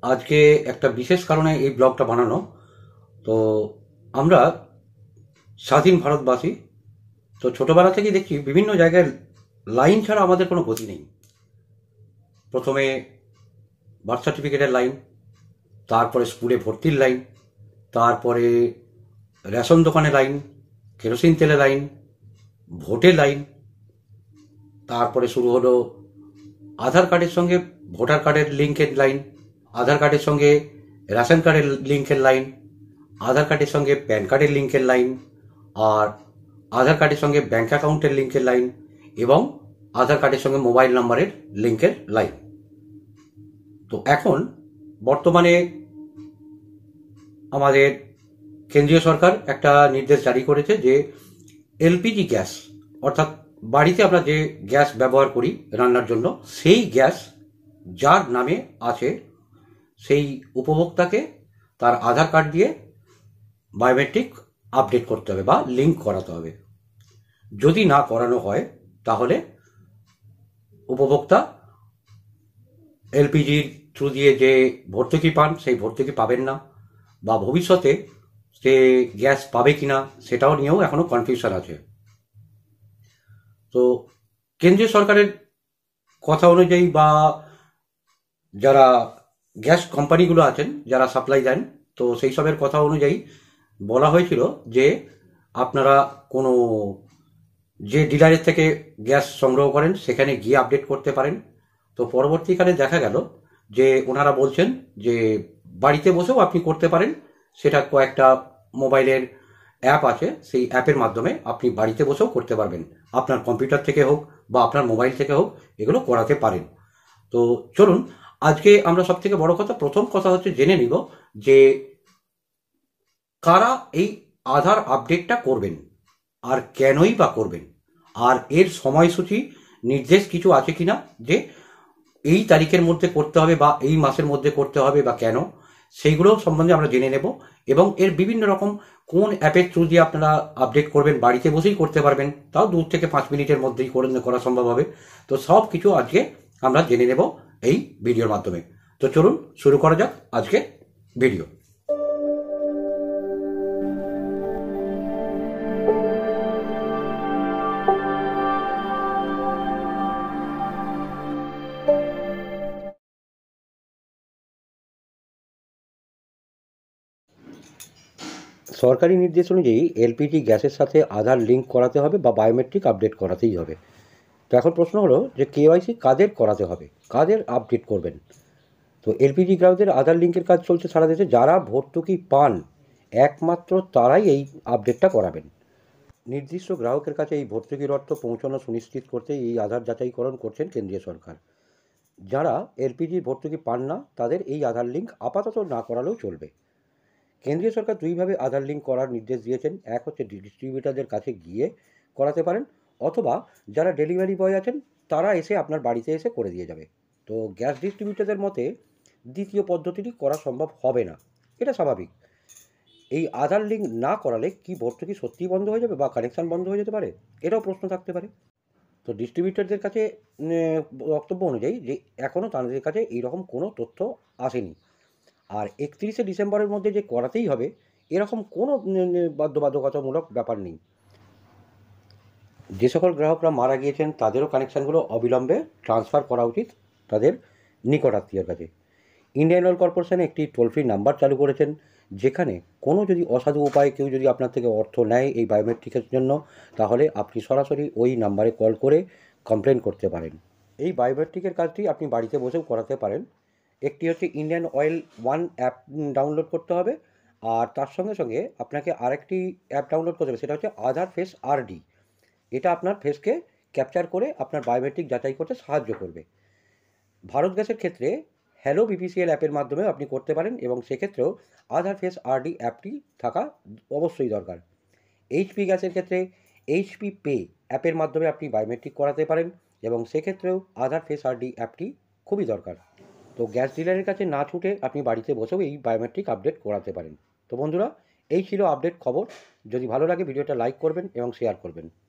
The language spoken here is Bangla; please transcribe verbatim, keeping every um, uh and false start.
আজকে একটা বিশেষ কারণে এই ব্লগটা বানানো। তো আমরা স্বাধীন ভারতবাসী, তো ছোটবেলা থেকেই দেখছি বিভিন্ন জায়গায় লাইন ছাড়া আমাদের কোনো গতি নেই। প্রথমে বার্থ সার্টিফিকেটের লাইন, তারপরে স্কুলে ভর্তির লাইন, তারপরে রেশন দোকানে লাইন, কেরোসিন তেলে লাইন, ভোটের লাইন, তারপরে শুরু হলো আধার কার্ডের সঙ্গে ভোটার কার্ডের লিঙ্কের লাইন, আধার কার্ডের সঙ্গে রেশন কার্ডের লিঙ্কের লাইন, আধার কার্ডের সঙ্গে প্যান কার্ডের লিঙ্কের লাইন, আর আধার কার্ডের সঙ্গে ব্যাঙ্ক অ্যাকাউন্টের লিঙ্কের লাইন, এবং আধার কার্ডের সঙ্গে মোবাইল নাম্বারের লিঙ্কের লাইন। তো এখন বর্তমানে আমাদের কেন্দ্রীয় সরকার একটা নির্দেশ জারি করেছে যে এলপিজি গ্যাস, অর্থাৎ বাড়িতে আমরা যে গ্যাস ব্যবহার করি রান্নার জন্য, সেই গ্যাস যার নামে আছে সেই উপভোক্তাকে তার আধার কার্ড দিয়ে বায়োমেট্রিক আপডেট করতে হবে বা লিঙ্ক করাতে হবে। যদি না করানো হয় তাহলে উপভোক্তা এলপিজির থ্রু দিয়ে যে ভর্তুকি পান সেই ভর্তুকি পাবেন না, বা ভবিষ্যতে সে গ্যাস পাবে কিনা সেটাও নিয়েও এখনো কনফিউশন আছে। তো কেন্দ্রীয় সরকারের কথা অনুযায়ী বা যারা গ্যাস কোম্পানিগুলো আছেন যারা সাপ্লাই দেন, তো সেই সবের কথা অনুযায়ী বলা হয়েছিল যে আপনারা কোনো যে ডিলারের থেকে গ্যাস সংগ্রহ করেন সেখানে গিয়ে আপডেট করতে পারেন। তো পরবর্তীকালে দেখা গেল যে ওনারা বলছেন যে বাড়িতে বসেও আপনি করতে পারেন, সেটা কয়েকটা মোবাইলের অ্যাপ আছে, সেই অ্যাপের মাধ্যমে আপনি বাড়িতে বসেও করতে পারবেন, আপনার কম্পিউটার থেকে হোক বা আপনার মোবাইল থেকে হোক এগুলো করাতে পারেন। তো চলুন আজকে আমরা সব থেকে বড় কথা, প্রথম কথা হচ্ছে জেনে নিব যে কারা এই আধার আপডেটটা করবেন আর কেনই বা করবেন, আর এর সময়সূচি নির্দেশ কিছু আছে কিনা যে এই তারিখের মধ্যে করতে হবে বা এই মাসের মধ্যে করতে হবে বা কেন, সেইগুলো সম্বন্ধে আমরা জেনে নেব। এবং এর বিভিন্ন রকম কোন অ্যাপের থ্রু দিয়ে আপনারা আপডেট করবেন, বাড়িতে বসেই করতে পারবেন, তাও দু থেকে পাঁচ মিনিটের মধ্যেই করে করা সম্ভব হবে। তো সব কিছু আজকে আমরা জেনে নেব এই ভিডিওর মাধ্যমে। তো চলুন শুরু করা যাক আজকে ভিডিও। সরকারি নির্দেশ অনুযায়ী এলপিজি গ্যাসের সাথে আধার লিঙ্ক করাতে হবে বা বায়োমেট্রিক আপডেট করাতেই হবে। তো এখন প্রশ্ন হলো যে কেওয়াইসি কাদের করাতে হবে, কাদের আপডেট করবেন। তো এলপিজি গ্রাহকদের আধার লিঙ্কের কাজ চলছে সারা দেশে, যারা ভর্তুকি পান একমাত্র তারাই এই আপডেটটা করাবেন। নির্দিষ্ট গ্রাহকের কাছে এই ভর্তুকির অর্থ পৌঁছানো সুনিশ্চিত করতে এই আধার যাচাইকরণ করছেন কেন্দ্রীয় সরকার। যারা এলপিজির ভর্তুকি পান না তাদের এই আধার লিঙ্ক আপাতত না করালেও চলবে। কেন্দ্রীয় সরকার দুইভাবে আধার লিঙ্ক করার নির্দেশ দিয়েছেন। এক হচ্ছে ডিস্ট্রিবিউটারদের কাছে গিয়ে করাতে পারেন, অথবা যারা ডেলিভারি বয় আছেন তারা এসে আপনার বাড়িতে এসে করে দিয়ে যাবে। তো গ্যাস ডিস্ট্রিবিউটারদের মতে দ্বিতীয় পদ্ধতিটি করা সম্ভব হবে না, এটা স্বাভাবিক। এই আধার লিঙ্ক না করালে কি ভর্তুকি সত্যিই বন্ধ হয়ে যাবে বা কানেকশান বন্ধ হয়ে যেতে পারে, এটাও প্রশ্ন থাকতে পারে। তো ডিস্ট্রিবিউটারদের কাছে বক্তব্য অনুযায়ী যে এখনও তাদের কাছে এইরকম কোনো তথ্য আসেনি। আর একত্রিশে ডিসেম্বরের মধ্যে যে করাতেই হবে এরকম কোনো বাধ্যবাধকতামূলক ব্যাপার নেই। যে সকল গ্রাহকরা মারা গিয়েছেন তাদেরও কানেকশানগুলো অবিলম্বে ট্রান্সফার করা উচিত তাদের নিকটাত্মীয়ের কাছে। ইন্ডিয়ান অয়েল কর্পোরেশন একটি টোল ফ্রি নাম্বার চালু করেছেন, যেখানে কোনো যদি অসাধু উপায়ে কেউ যদি আপনার থেকে অর্থ নেয় এই বায়োমেট্রিকের জন্য, তাহলে আপনি সরাসরি ওই নাম্বারে কল করে কমপ্লেন করতে পারেন। এই বায়োমেট্রিকের কাজটি আপনি বাড়িতে বসেও করাতে পারেন। একটি হচ্ছে Indian oil one app download করতে হবে, আর তার সঙ্গে সঙ্গে আপনাকে আরেকটি অ্যাপ ডাউনলোড করতে হবে, সেটা হচ্ছে আধার ফেস আরডি। এটা আপনার ফেসকে ক্যাপচার করে আপনার বায়োমেট্রিক যাচাই করতে সাহায্য করবে। ভারত গ্যাসের ক্ষেত্রে হ্যালো বিপিসিএল অ্যাপের মাধ্যমে আপনি করতে পারেন, এবং সেক্ষেত্রেও আধার ফেস আরডি অ্যাপটি থাকা অবশ্যই দরকার। এইচপি গ্যাসের ক্ষেত্রে এইচপি পে অ্যাপের মাধ্যমে আপনি বায়োমেট্রিক করাতে পারেন, এবং সেক্ষেত্রেও আধার ফেস আরডি অ্যাপটি খুবই দরকার। তো গ্যাস ডিলারের কাছে না ছুটে আপনি বাড়িতে বসেও এই বায়োমেট্রিক আপডেট করাতে পারেন। তো বন্ধুরা, এই ছিল আপডেট খবর। যদি ভালো লাগে ভিডিওটা লাইক করবেন এবং শেয়ার করবেন।